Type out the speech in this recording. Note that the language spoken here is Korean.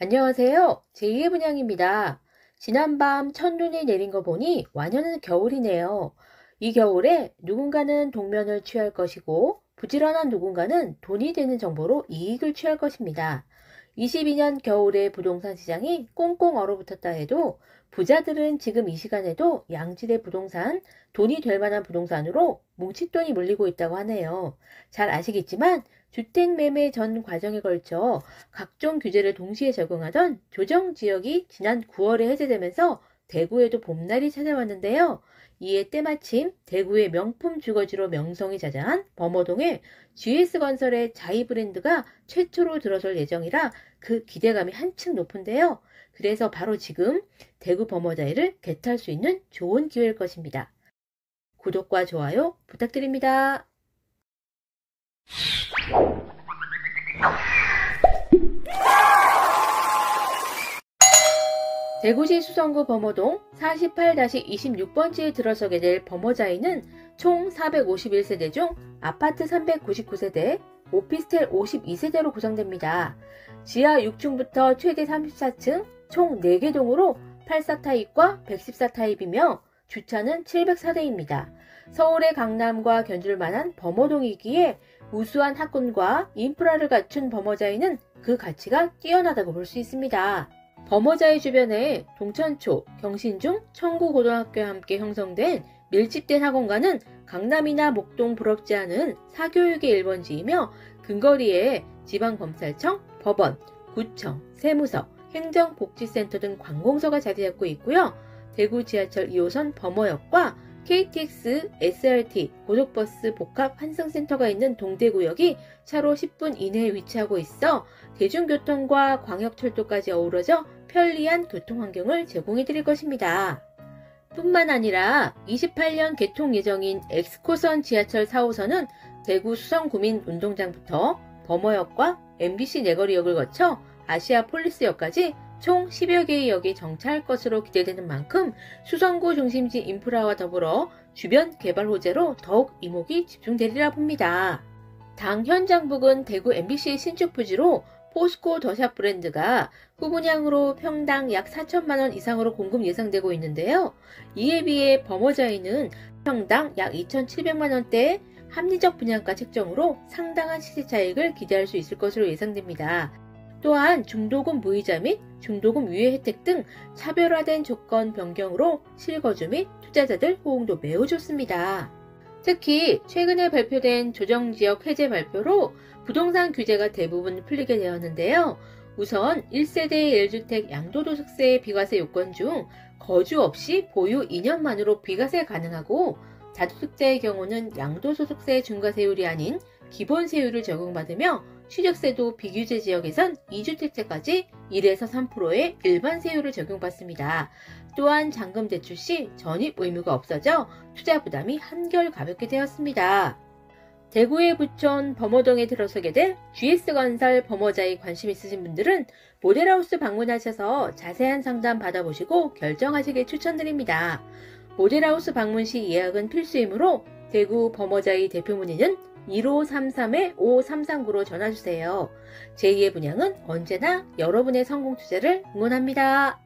안녕하세요. 제2의 분양입니다. 지난밤 첫눈이 내린 거 보니 완연한 겨울이네요. 이 겨울에 누군가는 동면을 취할 것이고 부지런한 누군가는 돈이 되는 정보로 이익을 취할 것입니다. 22년 겨울에 부동산 시장이 꽁꽁 얼어붙었다 해도 부자들은 지금 이 시간에도 양질의 부동산, 돈이 될 만한 부동산으로 뭉칫돈이 몰리고 있다고 하네요. 잘 아시겠지만 주택 매매 전 과정에 걸쳐 각종 규제를 동시에 적용하던 조정지역이 지난 9월에 해제되면서 대구에도 봄날이 찾아왔는데요. 이에 때마침 대구의 명품 주거지로 명성이 자자한 범어동에 GS건설의 자이 브랜드가 최초로 들어설 예정이라 그 기대감이 한층 높은데요. 그래서 바로 지금 대구 범어자이를 개탈 수 있는 좋은 기회일 것입니다. 구독과 좋아요 부탁드립니다. 대구시 수성구 범어동 48-26번지에 들어서게 될 범어자이는 총 451세대 중 아파트 399세대, 오피스텔 52세대로 구성됩니다. 지하 6층부터 최대 34층 총 4개 동으로 84타입과 114타입이며 주차는 704대입니다. 서울의 강남과 견줄 만한 범어동이기에 우수한 학군과 인프라를 갖춘 범어자이는 그 가치가 뛰어나다고 볼 수 있습니다. 범어자이 주변에 동천초, 경신중, 청구고등학교와 함께 형성된 밀집된 학원과는 강남이나 목동 부럽지 않은 사교육의 1번지이며 근거리에 지방검찰청, 법원, 구청, 세무서, 행정복지센터 등 관공서가 자리 잡고 있고요. 대구 지하철 2호선 범어역과 KTX, SRT, 고속버스 복합 환승센터가 있는 동대구역이 차로 10분 이내에 위치하고 있어 대중교통과 광역철도까지 어우러져 편리한 교통환경을 제공해 드릴 것입니다. 뿐만 아니라 28년 개통 예정인 엑스코선 지하철 4호선은 대구 수성구민운동장부터 범어역과 MBC 내거리역을 거쳐 아시아폴리스역까지 총 10여 개의 역이 정차할 것으로 기대되는 만큼 수성구 중심지 인프라와 더불어 주변 개발 호재로 더욱 이목이 집중되리라 봅니다. 당 현장 부근 대구 MBC 신축 부지로 포스코 더샵 브랜드가 후분양으로 평당 약 4천만원 이상으로 공급 예상되고 있는데요. 이에 비해 범어자이는 평당 약 2,700만원대 합리적 분양가 책정으로 상당한 시세 차익을 기대할 수 있을 것으로 예상됩니다. 또한 중도금 무이자 및 중도금 유예 혜택 등 차별화된 조건 변경으로 실거주 및 투자자들 호응도 매우 좋습니다. 특히 최근에 발표된 조정지역 해제 발표로 부동산 규제가 대부분 풀리게 되었는데요. 우선 1세대 1주택 양도소득세 비과세 요건 중 거주 없이 보유 2년만으로 비과세 가능하고 다주택자의 경우는 양도소득세 중과세율이 아닌 기본세율을 적용받으며 취득세도 비규제 지역에선 2주택자까지 1에서 3%의 일반 세율을 적용받습니다. 또한 잔금 대출 시 전입 의무가 없어져 투자 부담이 한결 가볍게 되었습니다. 대구의 부촌 범어동에 들어서게 될 GS건설 범어자에 관심 있으신 분들은 모델하우스 방문하셔서 자세한 상담 받아보시고 결정하시길 추천드립니다. 모델하우스 방문 시 예약은 필수이므로 대구 범어자의 대표 문의는 1533-5339로 전화주세요. 제2의 분양은 언제나 여러분의 성공 투자를 응원합니다.